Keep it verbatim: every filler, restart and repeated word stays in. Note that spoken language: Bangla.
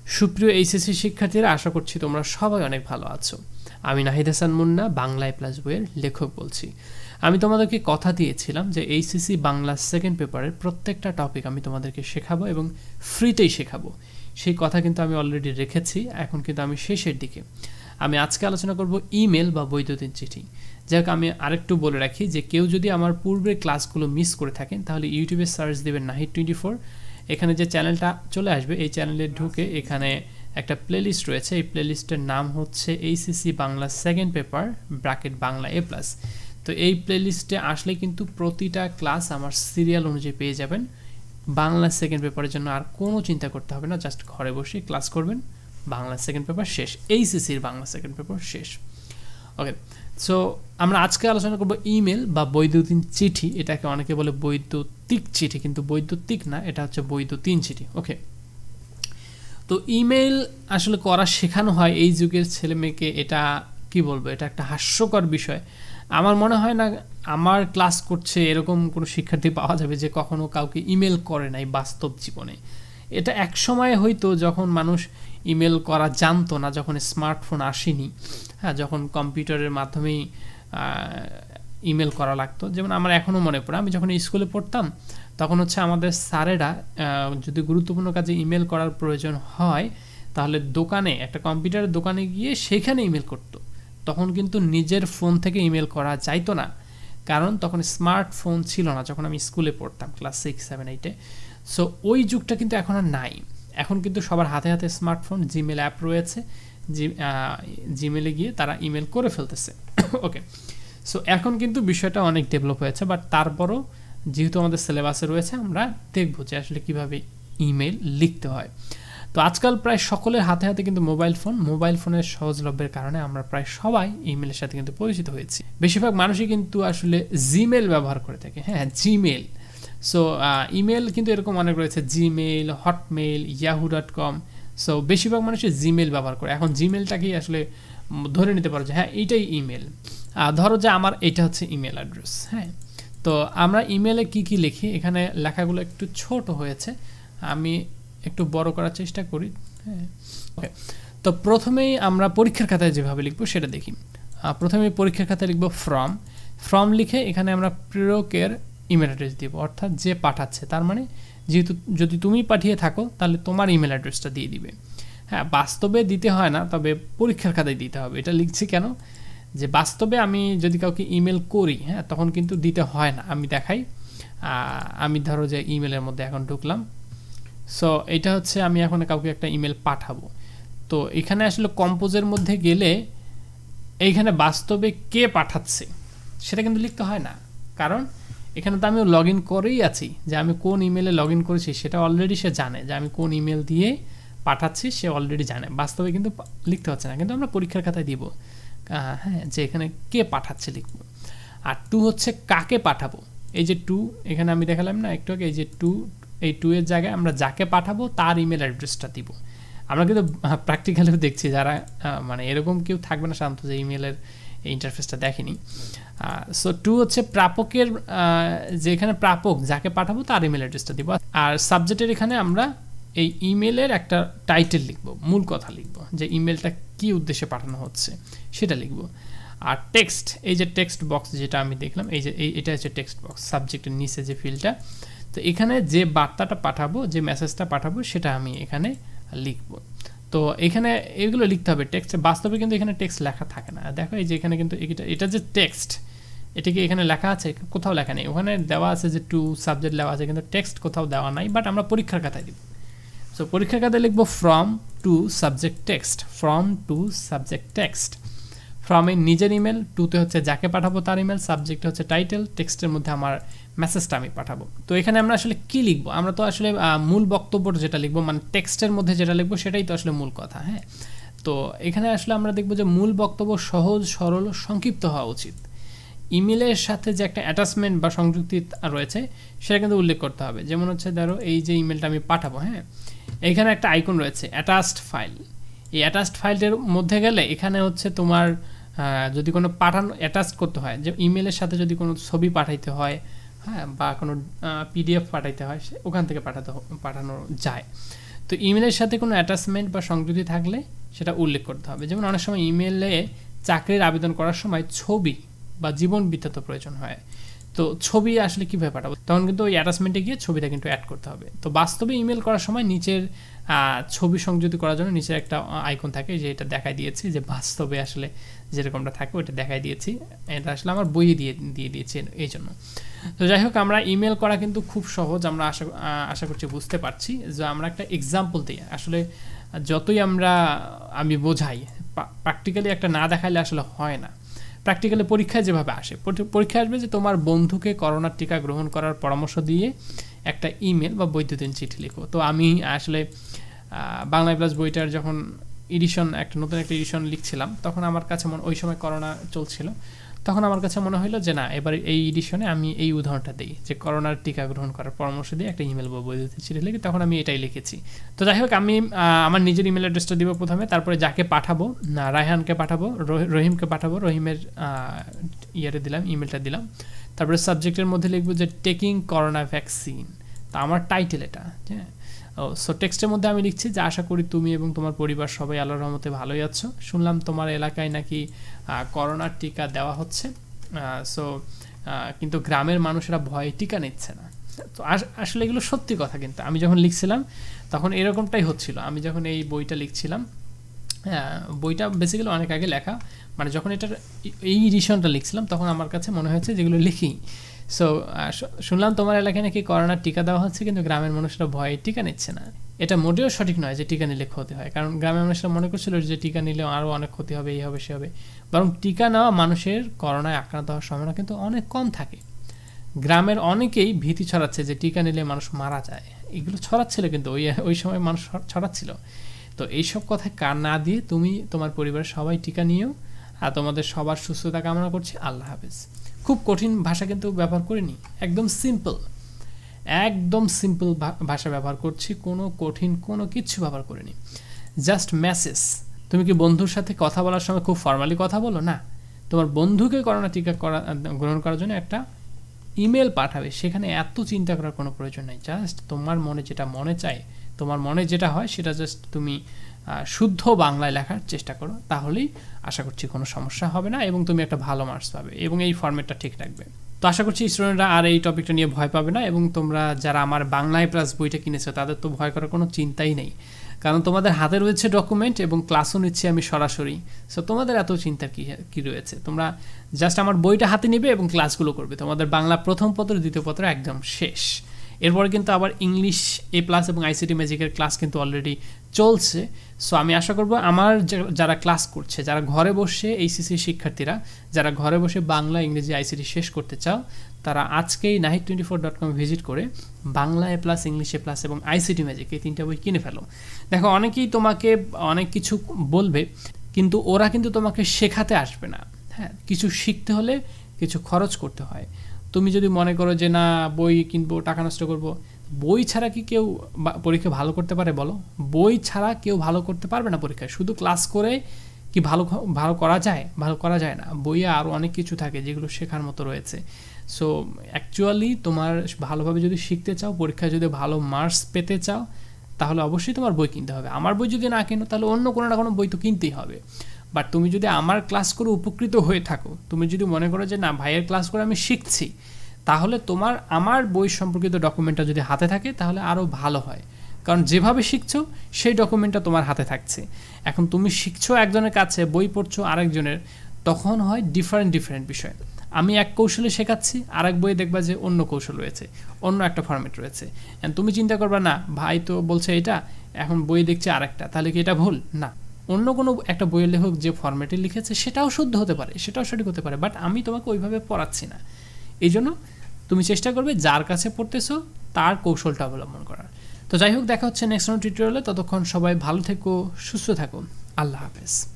সুপ্রিয় এইচএসসি শিক্ষার্থীরা, আশা করছি তোমরা সবাই অনেক ভালো আছো। আমি নাহিদ হাসান মুন্না, বাংলা প্লাস বইয়ের লেখক বলছি। আমি তোমাদেরকে কথা দিয়েছিলাম যে এইচএসসি বাংলা সেকেন্ড পেপারের প্রত্যেকটা টপিক আমি তোমাদেরকে শেখাবো এবং ফ্রিতেই শেখাবো। সেই কথা কিন্তু আমি অলরেডি রেখেছি। এখন কিন্তু আমি শেষের দিকে। আমি আজকে আলোচনা করব ইমেল বা বৈদ্যুতিন চিঠি। যাক, আমি আরেকটু বলে রাখি যে কেউ যদি আমার পূর্বের ক্লাসগুলো মিস করে থাকেন তাহলে ইউটিউবে সার্চ দেবেন নাহিদ টোয়েন্টি ফোর। এখানে যে চ্যানেলটা চলে আসবে, এই চ্যানেলে ঢুকে এখানে একটা প্লেলিস্ট রয়েছে। এই প্লেলিস্টের নাম হচ্ছে HSC Bangla second paper bracket Bangla A plus. তো এই প্লেলিস্টে আসলে কিন্তু প্রতিটা ক্লাস আমার সিরিয়াল অনুযায়ী পেয়ে যাবেন। বাংলা সেকেন্ড পেপারের জন্য আর কোনো চিন্তা করতে হবে না, জাস্ট ঘরে বসে ক্লাস করবেন। বাংলা সেকেন্ড পেপার শেষ, এইচএসসির বাংলা সেকেন্ড পেপার শেষ। ওকে, সো আমরা আজকে আলোচনা করব ইমেল বা বৈদ্যুতিন চিঠি। এটাকে অনেকে বলে বৈদ্যুতিক চিঠি, কিন্তু বৈদ্যুতিক না, এটা হচ্ছে বৈদ্যুতিন চিঠি। ওকে, তো ইমেল আসলে করা শেখানো হয় এই যুগের ছেলে মেয়েকে। এটা কি বলবো, এটা একটা হাস্যকর বিষয়। আমার মনে হয় না আমার ক্লাস করছে এরকম কোনো শিক্ষার্থী পাওয়া যাবে যে কখনো কাউকে ইমেল করে নাই বাস্তব জীবনে। এটা এক সময় হয়তো যখন মানুষ ইমেল করা জানতো না, যখন স্মার্টফোন আসেনি, হ্যাঁ, যখন কম্পিউটারের মাধ্যমেই ইমেল করা লাগতো। যেমন আমার এখনও মনে পড়ে, আমি যখন স্কুলে পড়তাম তখন হচ্ছে আমাদের স্যারেরা যদি গুরুত্বপূর্ণ কাজে ইমেল করার প্রয়োজন হয় তাহলে দোকানে, একটা কম্পিউটারের দোকানে গিয়ে সেখানে ইমেল করতো। তখন কিন্তু নিজের ফোন থেকে ইমেল করা যাইতো না, কারণ তখন স্মার্টফোন ছিল না যখন আমি স্কুলে পড়তাম, ক্লাস সিক্স সেভেন এইটে। সো ওই যুগটা কিন্তু এখন আর নাই। এখন কিন্তু সবার হাতে হাতে স্মার্টফোন, জিমেল অ্যাপ রয়েছে, জি জিমেলে গিয়ে তারা ইমেল করে ফেলতেছে। ওকে, সো এখন কিন্তু বিষয়টা অনেক ডেভেলপ হয়েছে, বাট তারপরও যেহেতু আমাদের সিলেবাসে রয়েছে আমরা দেখবো যে আসলে কীভাবে ইমেল লিখতে হয়। তো আজকাল প্রায় সকলের হাতে হাতে কিন্তু মোবাইল ফোন। মোবাইল ফোনের সহজলভ্যের কারণে আমরা প্রায় সবাই ইমেলের সাথে কিন্তু পরিচিত হয়েছি। বেশিরভাগ মানুষই কিন্তু আসলে জিমেল ব্যবহার করে থাকে। হ্যাঁ, জিমেল। সো ইমেল কিন্তু এরকম অনেক রয়েছে, Gmail, Hotmail, Yahoo dot com. So বেশিরভাগ মানুষই জিমেল ব্যবহার করে। এখন জিমেলটাকেই আসলে ধরে নিতে পারো যে হ্যাঁ এইটাই ইমেল। ধরো যে আমার এটা হচ্ছে ইমেল অ্যাড্রেস। হ্যাঁ, তো আমরা ইমেলে কি কি লিখি, এখানে লেখাগুলো একটু ছোট হয়েছে, আমি একটু বড় করার চেষ্টা করি। হ্যাঁ, ওকে, তো প্রথমেই আমরা পরীক্ষার খাতায় যেভাবে লিখবো সেটা দেখি। প্রথমে পরীক্ষার খাতায় লিখবো ফ্রম। ফ্রম লিখে এখানে আমরা প্রেরকের ইমেল অ্যাড্রেস দিব, অর্থাৎ যে পাঠাচ্ছে, তার মানে যেহেতু যদি তুমি পাঠিয়ে থাকো তাহলে তোমার ইমেল অ্যাড্রেসটা দিয়ে দিবে। হ্যাঁ, বাস্তবে দিতে হয় না, তবে পরীক্ষার খাতায় দিতে হবে। এটা লিখছি কেন, যে বাস্তবে আমি যদি কাউকে ইমেল করি, হ্যাঁ, তখন কিন্তু দিতে হয় না। আমি দেখাই, আমি ধরো যে ইমেলের মধ্যে এখন ঢুকলাম। সো এটা হচ্ছে আমি এখন কাউকে একটা ইমেল পাঠাবো। তো এখানে আসলে কম্পোজের মধ্যে গেলে এইখানে বাস্তবে কে পাঠাচ্ছে সেটা কিন্তু লিখতে হয় না, কারণ এখানে তো আমি লগ ইন করেই আছি। যে আমি কোন ইমেলে লগ ইন করেছি সেটা অলরেডি সে জানে, যে আমি কোন ইমেল দিয়ে পাঠাচ্ছি সে অলরেডি জানে। বাস্তবে কিন্তু লিখতে হচ্ছে না, কিন্তু আমরা পরীক্ষার খাতায় দিব হ্যাঁ যে এখানে কে পাঠাচ্ছে লিখবো। আর টু হচ্ছে কাকে পাঠাবো। এই যে টু এখানে আমি দেখালাম না একটু আগে, এই যে টু, এই টু এর জায়গায় আমরা যাকে পাঠাবো তার ইমেল অ্যাড্রেসটা দিব। আমরা কিন্তু প্র্যাকটিক্যালিও দেখছি, যারা মানে এরকম কেউ থাকবে না শান্ত যে ইমেলের এই ইন্টারফেসটা দেখেনি। সো টু হচ্ছে প্রাপকের, যে এখানে প্রাপক যাকে পাঠাবো তার ইমেল অ্যাড্রেসটা দিব। আর সাবজেক্টের এখানে আমরা এই ইমেলের একটা টাইটেল লিখব, মূল কথা লিখব, যে ইমেলটা কি উদ্দেশ্যে পাঠানো হচ্ছে সেটা লিখব। আর টেক্সট, এই যে টেক্সট বক্স যেটা আমি দেখলাম, এই যে এটা হচ্ছে টেক্সট বক্স, সাবজেক্টের নিচে যে ফিল্ডটা। তো এখানে যে বার্তাটা পাঠাবো, যে মেসেজটা পাঠাবো সেটা আমি এখানে লিখব। তো এখানে এগুলো লিখতে হবে টেক্সটে। বাস্তবে কিন্তু এখানে টেক্সট লেখা থাকে না। দেখো এই যে এখানে কিন্তু এটা এটা যে টেক্সট, এটা কি এখানে লেখা আছে? কোথাও লেখা নেই। ওখানে দেওয়া আছে যে টু সাবজেক্ট দেওয়া আছে, কিন্তু টেক্সট কোথাও দেওয়া নাই, বাট আমরা পরীক্ষার খাতায় দিব। সো পরীক্ষার খাতায় লিখবো from to subject text, from to subject text. From এর নিজের ইমেল, টুতে হচ্ছে যাকে পাঠাবো তার ইমেল, সাবজেক্ট হচ্ছে টাইটেল, টেক্সটের মধ্যে আমার মেসেজটা আমি পাঠাবো। তো এখানে আমরা আসলে কি লিখবো, আমরা তো আসলে মূল বক্তব্য যেটা লিখবো, মানে টেক্সটের মধ্যে যেটা লিখবো সেটাই তো আসলে মূল কথা। হ্যাঁ, তো এখানে আসলে আমরা দেখবো যে মূল বক্তব্য সহজ, সরল, সংক্ষিপ্ত হওয়া উচিত। ইমেলের সাথে যে একটা অ্যাটাচমেন্ট বা সংযুক্তি রয়েছে সেটা কিন্তু উল্লেখ করতে হবে। যেমন হচ্ছে ধরো এই যে ইমেলটা আমি পাঠাবো, হ্যাঁ, এখানে একটা আইকন রয়েছে অ্যাটাচড ফাইল। এই অ্যাটাচড ফাইলের মধ্যে গেলে এখানে হচ্ছে তোমার যদি কোনো পাঠানো অ্যাটাচ করতে হয়, যে ইমেলের সাথে যদি কোনো ছবি পাঠাইতে হয়, হ্যাঁ, বা কোনো পিডিএফ পাঠাইতে হয়, ওখান থেকে পাঠাতে পাঠানো যায়। তো ইমেলের সাথে কোনো অ্যাটাচমেন্ট বা সংযুক্তি থাকলে সেটা উল্লেখ করতে হবে। যেমন অনেক সময় ইমেলে চাকরির আবেদন করার সময় ছবি বা জীবন বৃত্তান্ত প্রয়োজন হয়, তো ছবি আসলে কীভাবে পাঠাবো, তখন কিন্তু ওই অ্যাটাচমেন্টে গিয়ে ছবিটা কিন্তু অ্যাড করতে হবে। তো বাস্তবে ইমেল করার সময় নিচের ছবি সংযুক্তি করার জন্য নিচের একটা আইকন থাকে, যে এটা দেখাই দিয়েছি, যে বাস্তবে আসলে যেরকমটা থাকে ওইটা দেখাই দিয়েছি, এটা আসলে আমার বইয়ে দিয়ে দিয়ে দিয়েছি এই জন্য। তো যাই হোক, আমরা ইমেল করা কিন্তু খুব সহজ, আমরা আশা আশা করছি বুঝতে পারছি। যে আমরা একটা এক্সাম্পল দিই, আসলে যতই আমরা আমি বোঝাই, প্র্যাকটিক্যালি একটা না দেখাইলে আসলে হয় না। প্র্যাকটিক্যালি পরীক্ষায় যেভাবে আসে, পরীক্ষা আসবে যে তোমার বন্ধুকে করোনার টিকা গ্রহণ করার পরামর্শ দিয়ে একটা ইমেল বা বৈদ্যুতিন চিঠি লিখো। তো আমি আসলে বাংলা প্লাস বইটার যখন এডিশন, একটা নতুন একটা এডিশন লিখছিলাম, তখন আমার কাছে মনে, ওই সময় করোনা চলছিল, তখন আমার কাছে মনে হলো যে না, এবার এই এডিশনে আমি এই উদাহরণটা দিই, যে করোনার টিকা গ্রহণ করার পরামর্শ দিয়ে একটা ইমেল বা বৈদ্যুতিন চিঠি লিখি, তখন আমি এটাই লিখেছি। তো যাই হোক, আমি আমার নিজের ইমেল অ্যাড্রেসটা দিব প্রথমে, তারপরে যাকে পাঠাবো, না রায়হানকে পাঠাবো, রহিমকে পাঠাবো, রহিমের ইয়েতে দিলাম, ইমেলটা দিলাম। তারপরে সাবজেক্টের মধ্যে লিখবো যে টেকিং করোনা ভ্যাকসিন, তা আমার টাইটেল এটা, হ্যাঁ। ও সো টেক্সটের মধ্যে আমি লিখছি যে আশা করি তুমি এবং তোমার পরিবার সবাই আল্লাহর রহমতে ভালোই আছো, শুনলাম তোমার এলাকায় নাকি করোনার টিকা দেওয়া হচ্ছে, সো কিন্তু গ্রামের মানুষেরা ভয়ে টিকা নিচ্ছে না। তো আসলে এগুলো সত্যি কথা, কিন্তু আমি যখন লিখছিলাম তখন এরকমটাই হচ্ছিল। আমি যখন এই বইটা লিখছিলাম, হ্যাঁ, বইটা বেসিক্যালি অনেক আগে লেখা, মানে যখন এটার এই এডিশনটা লিখছিলাম তখন আমার কাছে মনে হয়েছে যেগুলো লিখি, সো শুনলাম তোমার এলাকায় নাকি করোনার টিকা দেওয়া হচ্ছে, কিন্তু গ্রামের মানুষরা ভয়ে টিকা নিচ্ছে না। এটা মোটেও সঠিক নয় যে টিকা নিলে ক্ষতি হয়, কারণ গ্রামের মানুষরা মনে করছিল যে টিকা নিলে আরও অনেক ক্ষতি হবে, এই হবে সে হবে, বরং টিকা নেওয়া মানুষের করোনায় আক্রান্ত হওয়ার সম্ভাবনা কিন্তু অনেক কম থাকে। গ্রামের অনেকেই ভীতি ছড়াচ্ছে যে টিকা নিলে মানুষ মারা যায়, এগুলো ছড়াচ্ছিল, কিন্তু ওই ওই সময় মানুষ ছড়াচ্ছিল। তো এইসব কথা কান না দিয়ে তুমি তোমার পরিবারের সবাই টিকা নিয়েও, আর তোমাদের সবার সুস্থতা কামনা করছি। আল্লাহ হাফেজ। খুব কঠিন ভাষা কিন্তু ব্যবহার করিনি, একদম সিম্পল, একদম সিম্পল ভাষা ব্যবহার করছি, কোনো কঠিন কোনো কিচ্ছু ব্যবহার করিনি, জাস্ট মেসেজ। তুমি কি বন্ধুর সাথে কথা বলার সময় খুব ফর্মালি কথা বলো? না, তোমার বন্ধুকে করোনা টিকা করা গ্রহণ করার জন্য একটা ইমেল পাঠাবে, সেখানে এত চিন্তা করার কোনো প্রয়োজন নেই। জাস্ট তোমার মনে যেটা মনে চায়, তোমার মনে যেটা হয় সেটা জাস্ট তুমি শুদ্ধ বাংলায় লেখার চেষ্টা করো, তাহলেই আশা করছি কোনো সমস্যা হবে না এবং তুমি একটা ভালো মার্কস পাবে, এবং এই ফরম্যাটটা ঠিক রাখবে। তো আশা করছি স্টুডেন্টরা আর এই টপিকটা নিয়ে ভয় পাবে না, এবং তোমরা যারা আমার বাংলায় প্লাস বইটা কিনেছো তাদের তো ভয় করার কোনো চিন্তাই নেই, কারণ তোমাদের হাতে রয়েছে ডকুমেন্ট এবং ক্লাসও নিচ্ছি আমি সরাসরি। সো তোমাদের এত চিন্তার কী কী রয়েছে, তোমরা জাস্ট আমার বইটা হাতে নিবে এবং ক্লাসগুলো করবে। তোমাদের বাংলা প্রথম পত্র দ্বিতীয় পত্র একদম শেষ। এরপরে কিন্তু আবার ইংলিশ এ প্লাস এবং আইসিটি ম্যাজিকের ক্লাস কিন্তু অলরেডি চলছে। সো আমি আশা করব আমার যারা ক্লাস করছে, যারা ঘরে বসে এইচএসসি শিক্ষার্থীরা যারা ঘরে বসে বাংলা ইংরেজি আইসিটি শেষ করতে চাও, তারা আজকেই Nahid twenty four dot com visit করে Bangla A plus, English A plus এবং আইসিটি ম্যাজিক এই তিনটা বই কিনে ফেলো। দেখো, অনেকেই তোমাকে অনেক কিছু বলবে, কিন্তু ওরা কিন্তু তোমাকে শেখাতে আসবে না। হ্যাঁ, কিছু শিখতে হলে কিছু খরচ করতে হয়। তুমি যদি মনে করো যে না বই কিনবো, টাকা নষ্ট করব, বই ছাড়া কি কেউ পরীক্ষা ভালো করতে পারে বলো? বই ছাড়া কেউ ভালো করতে পারবে না পরীক্ষায়। শুধু ক্লাস করে কি ভালো ভালো করা যায়? ভালো করা যায় না। বইয়ে আরও অনেক কিছু থাকে যেগুলো শেখার মতো রয়েছে। সো অ্যাকচুয়ালি তোমার ভালোভাবে যদি শিখতে চাও, পরীক্ষায় যদি ভালো মার্কস পেতে চাও, তাহলে অবশ্যই তোমার বই কিনতে হবে। আমার বই যদি না কেনো তাহলে অন্য কোনো না কোনো বই তো কিনতেই হবে। বাট তুমি যদি আমার ক্লাস করে উপকৃত হয়ে থাকো, তুমি যদি মনে করো যে না ভাইয়ের ক্লাস করে আমি শিখছি, তাহলে তোমার আমার বই সম্পর্কিত ডকুমেন্টটা যদি হাতে থাকে তাহলে আরও ভালো হয়, কারণ যেভাবে শিখছো সেই ডকুমেন্টটা তোমার হাতে থাকছে। এখন তুমি শিখছো একজনের কাছে, বই পড়ছো আরেকজনের, তখন হয় ডিফারেন্ট ডিফারেন্ট বিষয়। আমি এক কৌশলে শেখাচ্ছি, আরেক বইয়ে দেখবা যে অন্য কৌশল রয়েছে, অন্য একটা ফরম্যাট রয়েছে। এন্ড তুমি চিন্তা করবা না ভাই তো বলছে এটা, এখন বই দেখছে আরেকটা, তাহলে কি এটা ভুল? না, অন্য কোনো একটা বইয়ের লেখক যে ফরম্যাটে লিখেছে সেটাও শুদ্ধ হতে পারে, সেটাও সঠিক হতে পারে, বাট আমি তোমাকে ওইভাবে পড়াচ্ছি না। এই জন্য তুমি চেষ্টা করবে যার কাছে পড়তেছো তার কৌশলটা অবলম্বন করার। তো যাই হোক, দেখা হচ্ছে নেক্সট টিউটোরিয়ালে। ততক্ষণ সবাই ভালো থেকো, সুস্থ থাকো। আল্লাহ হাফেজ।